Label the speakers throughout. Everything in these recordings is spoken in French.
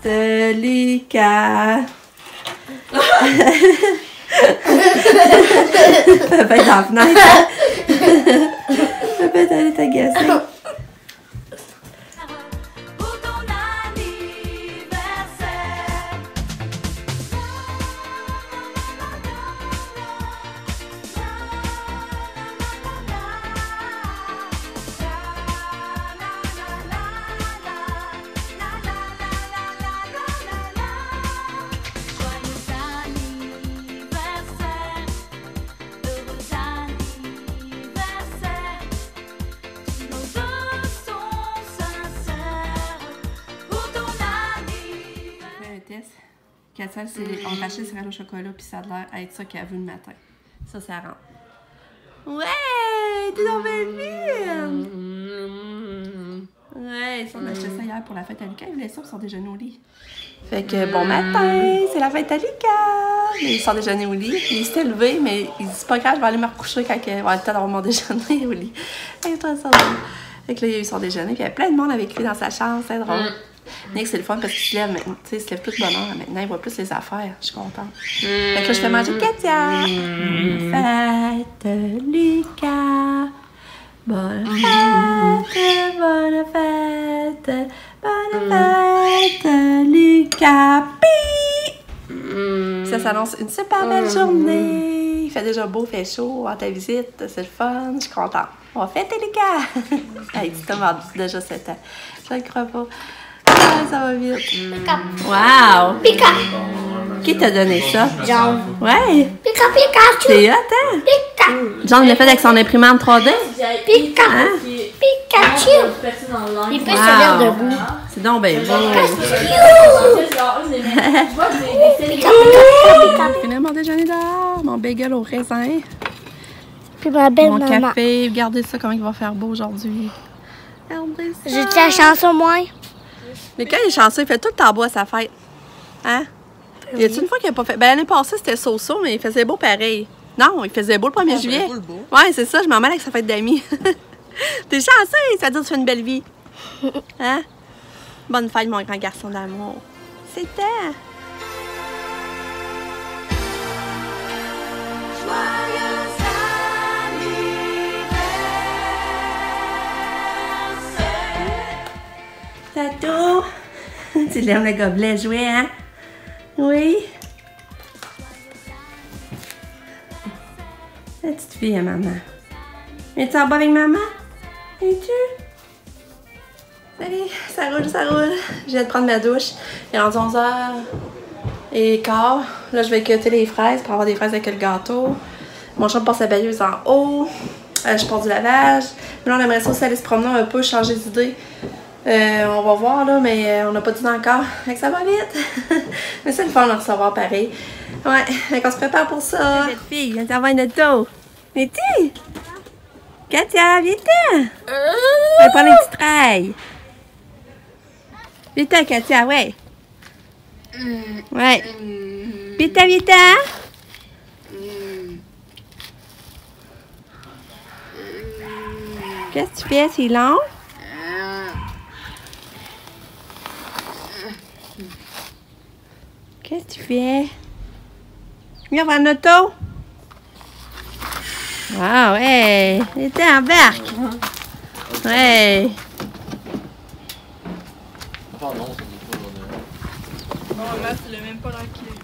Speaker 1: Lucas. Papa est dans la fenêtre. Papa est allé t'agacer. Katia, on va acheter céréales au chocolat, puis ça a l'air être ça qu'elle a vu le matin. Ça rentre. Ouais! T'es dans belle ville! Ouais, ça, on a acheté ça hier pour la fête à Lucas. Ils voulaient ça pour son déjeuner au lit. Fait que bon matin! C'est la fête à Lucas! Ils sont déjeuner au lit. Il s'était levé, mais il dit c'est pas grave, je vais aller me recoucher quand il va avoir le temps d'avoir mon déjeuner au lit. Fait que là, il a eu son déjeuner, puis il y avait plein de monde avec lui dans sa chambre, c'est drôle. Nick, c'est le fun parce qu'il se lève maintenant. Tu sais, il se lève plus de bonne heure. Maintenant, il voit plus les affaires. Je suis contente. Fait que là, je fais manger Katia. Fête, Lucas. Bonne fête, bonne fête. Bonne fête, Lucas. Pi! Ça s'annonce une super belle journée. Il fait déjà beau, il fait chaud. À ta visite, c'est le fun. Je suis contente. On va fêter Lucas. Hey, tu t'as déjà 7 ans. Je le crois pas. Ah, ça va vite.
Speaker 2: Pika.
Speaker 1: Wow!
Speaker 2: Pika.
Speaker 1: Qui t'a donné ça?
Speaker 2: John.
Speaker 1: Ouais!
Speaker 2: Pika, Pikachu.
Speaker 1: C'est hot, hein?
Speaker 2: Pika.
Speaker 1: John l'a fait avec son imprimante 3D.
Speaker 2: Pika.
Speaker 1: Hein?
Speaker 2: Pikachu. Il peut se mettre debout.
Speaker 1: C'est donc ben beau. J'ai fini mon déjeuner dehors. Mon bagel au raisin.
Speaker 2: Puis ma belle
Speaker 1: Mon
Speaker 2: maman.
Speaker 1: café. Regardez ça, comment il va faire beau aujourd'hui. Regardez ça.
Speaker 2: J'ai de la chance au moins.
Speaker 1: Mais quand il est chanceux, il fait tout le temps beau à sa fête. Hein? Y a-t-il une fois qu'il n'a pas fait? Ben, l'année passée, c'était so-so, mais il faisait beau pareil. Non, il faisait beau le 1er juillet. Ouais, c'est ça, je m'en mêle avec sa fête d'amis. T'es chanceux, ça veut dire que tu fais une belle vie. Hein? Bonne fête, mon grand garçon d'amour. C'était. Tatou! Tu l'aimes le gobelet jouet, hein? Oui? La petite fille à maman. Es-tu en bas avec maman? Es-tu? Allez, ça roule, ça roule. Je viens de prendre ma douche. Il est rendu 11h15. Là, je vais cutter les fraises pour avoir des fraises avec le gâteau. Mon chum passe la balayeuse en haut. Je porte du lavage. Là, on aimerait ça aussi aller se promener un peu, changer d'idée. On va voir là, mais on n'a pas dit encore. Fait que ça va vite. Mais c'est le fun de recevoir pareil. Ouais, fait qu'on se prépare pour ça. Cette fille, viens t'avoir une auto. Viens-tu? Katia, viens-t'en. On va prendre une petite rail. Viens-t'en, Katia, ouais. Ouais. Viens-t'en, viens-t'en. Qu'est-ce que tu fais? C'est long? Qu'est-ce que tu fais? Viens voir notre auto. Ah ouais, il était en barque. Ouais.
Speaker 3: Oh non, c'est pas
Speaker 4: Oh là, c'est le même pas là qu'il est.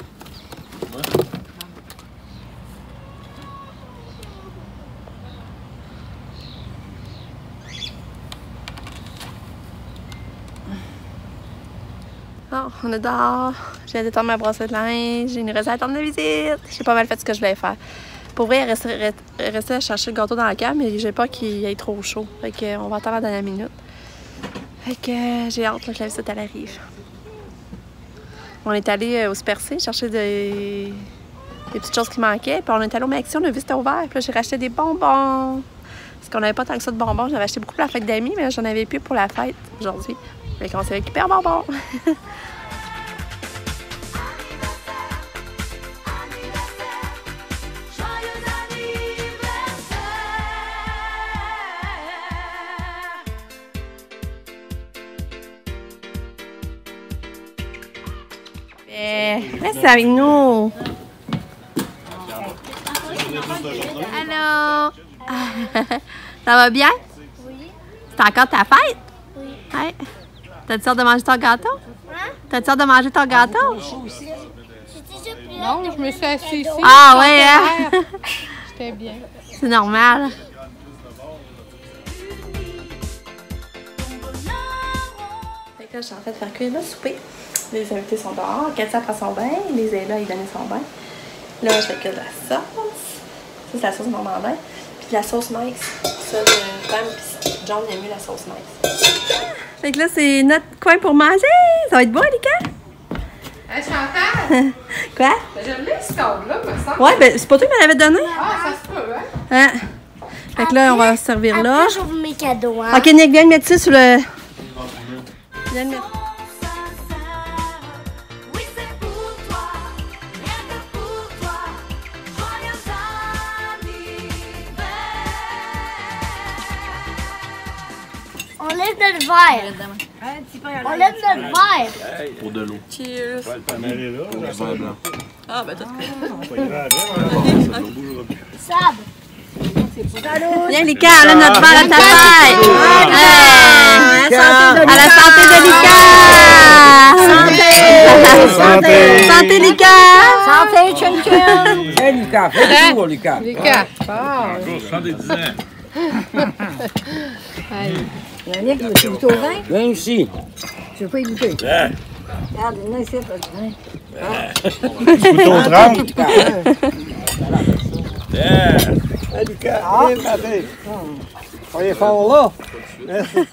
Speaker 1: Bon, on est dehors. Je viens d'étendre ma brosse de linge. J'ai une recette à attendre de visite. J'ai pas mal fait ce que je voulais faire. Pour vrai, rester à chercher le gâteau dans la cave, mais j'ai peur qu'il ait trop chaud. Fait qu'on va attendre la dernière minute. Fait que j'ai hâte là, que la visite elle arrive. On est allé au Super C chercher des petites choses qui manquaient. Puis on est allé au Maxi, on a vu que c'était ouvert. Puis là, j'ai racheté des bonbons. Parce qu'on n'avait pas tant que ça de bonbons. J'avais acheté beaucoup pour la fête d'amis, mais j'en avais plus pour la fête aujourd'hui. Fait qu'on s'est récupéré un bonbon. Reste avec nous. Allô. Ça va bien?
Speaker 2: Oui.
Speaker 1: C'est encore ta fête?
Speaker 2: Oui.
Speaker 1: Ouais. T'as-tu hâte de manger ton gâteau?
Speaker 2: Hein?
Speaker 1: T'as-tu hâte de manger ton gâteau?
Speaker 5: Non, je me suis assise ici.
Speaker 1: Ah ouais, hein?
Speaker 5: J'étais bien.
Speaker 1: C'est normal. Fait que là, je suis en train de faire cuire le souper. Les invités sont dehors. Katia prend son bain. Les est là, il donne son bain. Là, je fais cuire de la sauce. Ça, c'est la sauce normandin. Puis la sauce Mike's. Ça, Pam puis John aime mieux la sauce Mike's. Fait que là, c'est notre coin pour manger. Ça va être bon, Lika?
Speaker 5: Hey, Chantal!
Speaker 1: Quoi?
Speaker 5: J'aime bien ce cadre-là, me semble.
Speaker 1: Ouais, ben c'est pas toi qui m'en avais donné.
Speaker 5: Ah, ça se peut, hein?
Speaker 1: Hein? Fait que là, on va se servir là.
Speaker 2: Après, j'ouvre mes cadeaux, hein.
Speaker 1: Ok, Nick, viens le mettre ça sur le... Viens le mettre.
Speaker 2: On lève notre verre. On lève notre verre.
Speaker 3: Pour de l'eau.
Speaker 1: Cheers.
Speaker 3: Pour du vin blanc.
Speaker 1: Ah, ben toi,
Speaker 2: Sab.
Speaker 1: viens, Lika, on a notre verre à ta fête. À la santé de Lika. Santé. Santé, Lika.
Speaker 2: Santé, Chun Chun.
Speaker 6: Hey, Lucas, fais du tour, Lucas.
Speaker 5: Lucas. Ah,
Speaker 3: 70 ans.
Speaker 7: Yannick, tu veux goûter au vin?
Speaker 6: Viens ici.
Speaker 7: Je veux pas y goûter. Regarde, là, ici, pas de vin.
Speaker 8: Ton 30.
Speaker 6: Hey, Lucas, viens, matin. On est fort là. Merci.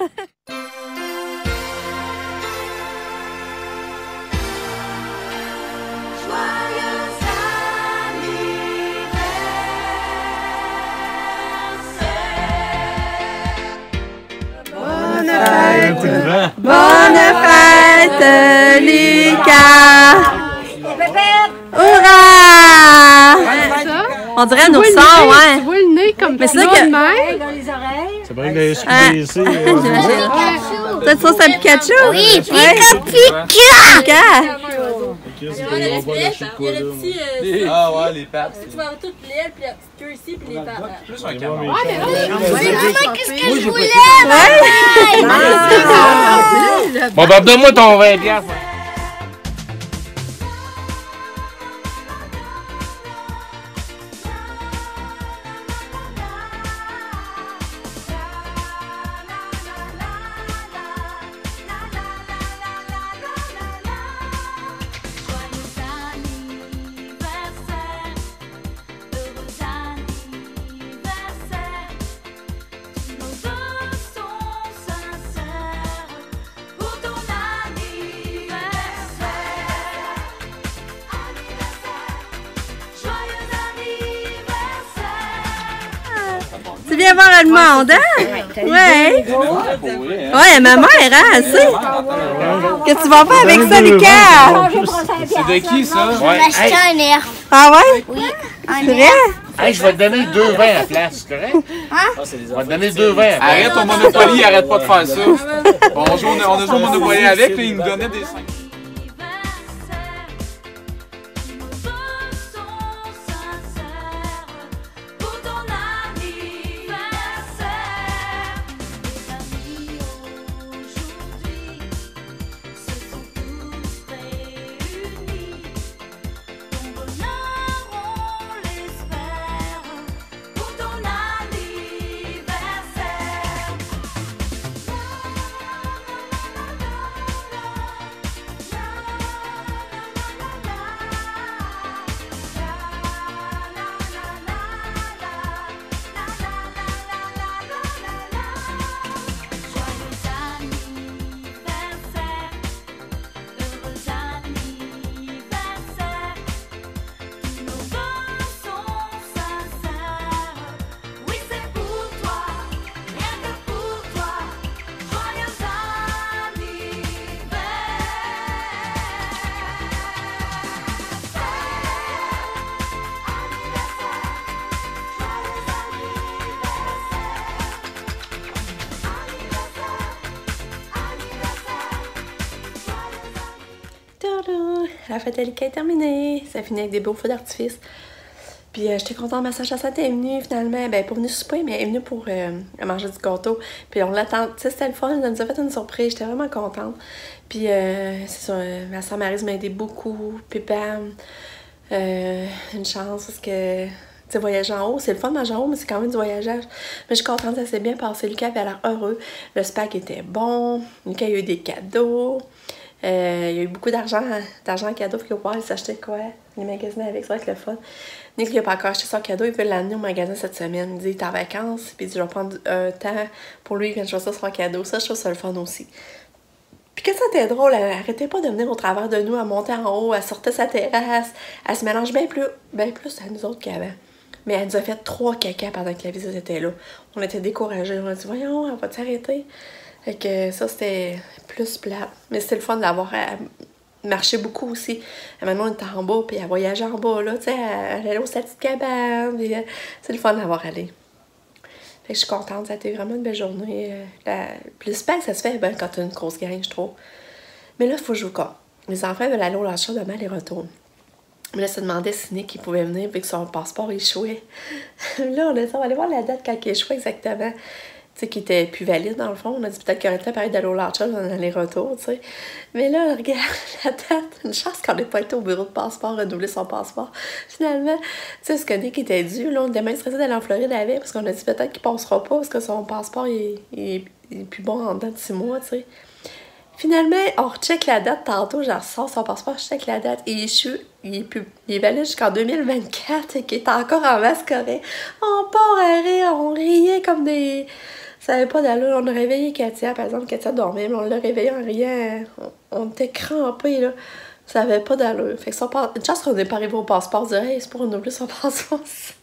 Speaker 1: Bonne fête, Lika. Hurrah! On dirait un ourson,
Speaker 5: tu
Speaker 1: ouais.
Speaker 5: vois le nez comme
Speaker 1: Mais c'est
Speaker 5: là
Speaker 1: là que-
Speaker 5: de même.
Speaker 7: Dans les oreilles.
Speaker 8: C'est vrai que les ici.
Speaker 1: J'imagine. Peut-être ça, c'est un Pikachu?
Speaker 2: Oui,
Speaker 1: Ouais. Pika!
Speaker 3: Ah ouais, les pattes.
Speaker 9: Tu vas avoir toute l'aile, puis la petite queue ici, puis les pattes.
Speaker 3: Plus un canard.
Speaker 2: Qu'est-ce que je voulais?
Speaker 6: Bon, ben, donne-moi ton 20 piastres.
Speaker 1: Tu viens voir le monde, hein? Ouais. Ouais, ma mère, hein, elle sait. Qu'est-ce que tu vas faire avec ça, Lucas?
Speaker 3: C'est de qui ça?
Speaker 2: On va acheter un nerf.
Speaker 1: Ah ouais?
Speaker 2: Oui.
Speaker 1: C'est vrai?
Speaker 6: Hey, je vais te donner 2 vins à la place, c'est correct? Je vais te donner 2 vins à la place.
Speaker 3: Arrête ton Monopoly, arrête pas de faire ça. On a joué au Monopoly avec, puis il nous donnait des 5.
Speaker 1: la fête à Lucas est terminée. Ça finit avec des beaux feux d'artifice. Puis j'étais contente, ma sœur Chassette est venue finalement, ben pas venue souper, mais elle est venue pour manger du gâteau. Puis on l'attend, tu sais, c'était le fun, elle nous a fait une surprise, j'étais vraiment contente. Puis c'est ça, ma sœur Maryse m'a aidé beaucoup, puis Pam, une chance parce que, tu sais, voyager en haut, c'est le fun de manger en haut, mais c'est quand même du voyageage. Mais je suis contente, ça s'est bien passé, Lucas avait l'air heureux, le SPAC était bon, Lucas a eu des cadeaux. Il y a eu beaucoup d'argent en cadeau, puis qu'il va pouvoir aller s'acheter quoi, les magasins avec, ça va être le fun. Nick, il n'a pas encore acheté son cadeau, il veut l'amener au magasin cette semaine. Il dit, il est en vacances, puis il dit, je vais prendre un temps pour lui quand je choisir son cadeau. Ça, je trouve ça le fun aussi. Puis que ça était drôle, elle arrêtait pas de venir au travers de nous, elle montait en haut, elle sortait sa terrasse, elle se mélange bien plus à nous autres qu'avant. Mais elle nous a fait 3 caca pendant que la visite était là. On était découragés, on a dit, voyons, elle va s'arrêter. Fait que ça, c'était plus plate. Mais c'était le fun d'avoir marché beaucoup aussi. Maintenant, on était en bas, puis elle voyageait en bas, là, tu sais, elle allait au sa petite cabane, puis c'est le fun d'avoir allé. Fait que je suis contente, ça a été vraiment une belle journée. Puis le SPAC, ça se fait ben, quand t'as une grosse gang, je trouve. Mais là, il faut jouer quoi? Les enfants veulent aller au lâcher demain, les retours. Mais là, ça demandait si Nick il pouvait venir, puis que son passeport échouait. Là, on a dit, on va aller voir la date quand il échouait exactement. Tu sais, qui était plus valide dans le fond. On a dit peut-être qu'il aurait été pareil d'aller au Larcher dans aller-retour, tu sais. Mais là, regarde la date. Une chance qu'on n'ait pas été au bureau de passeport, renouveler son passeport. Finalement, tu sais, ce que Nick était dû, là, on était même stressé d'aller en Floride avec, parce qu'on a dit peut-être qu'il passera pas, parce que son passeport il est plus bon en dedans de 6 mois, tu sais. Finalement, on recheck la date tantôt, genre sors son passeport, je check la date, et il est valide jusqu'en 2024, et qu'il est encore en masse correct. On part à rire, on riait comme des... Ça n'avait pas d'allure. On a réveillé Katia, par exemple. Katia dormait, mais on l'a réveillée en riant. On était crampés, là. Ça n'avait pas d'allure. Fait que son passeport... Une chance qu'on n'est pas arrivé au passeport. On dirait, hey, c'est pour renouveler son passeport.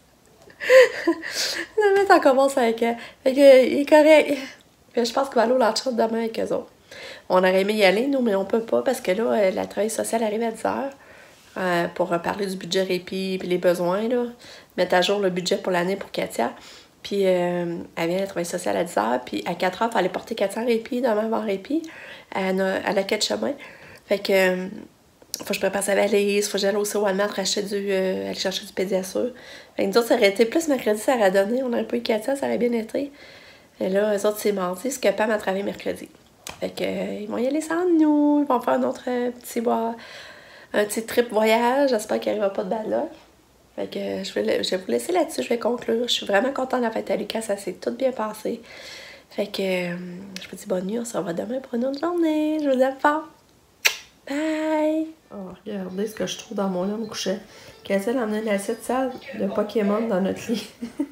Speaker 1: Finalement, ça commence avec elle. Fait que, il est correct. Puis je pense qu'il va aller au Larcher demain avec eux autres. On aurait aimé y aller, nous, mais on peut pas parce que là, la travail sociale arrive à 10h pour parler du budget répit et les besoins, là. Mettre à jour le budget pour l'année pour Katia. Puis elle vient à la travail social à 10h, puis à 4h, il fallait porter Katia en répit, demain avant répit, à la quête de chemin. Fait que faut que je prépare sa valise, faut que j'aille aussi au Walmart aller chercher du pédiasure. Fait que nous autres, ça aurait été plus mercredi, ça aurait donné, on aurait pas eu Katia, ça aurait bien été. Et là, eux autres, c'est mardi, ce que Pam a travaillé mercredi. Fait que ils vont y aller sans nous, ils vont faire un autre petit trip voyage, j'espère qu'il n'y arrivera pas de balle. Fait que je vais vous laisser là-dessus, je vais conclure. Je suis vraiment contente de la fête à Lucas, ça s'est tout bien passé. Fait que je vous dis bonne nuit, on se revoit demain pour une autre journée. Je vous aime fort. Bye! Oh, regardez ce que je trouve dans mon lit, on me couchait. Qu'elle a emmené l'assiette sale de Pokémon dans notre lit.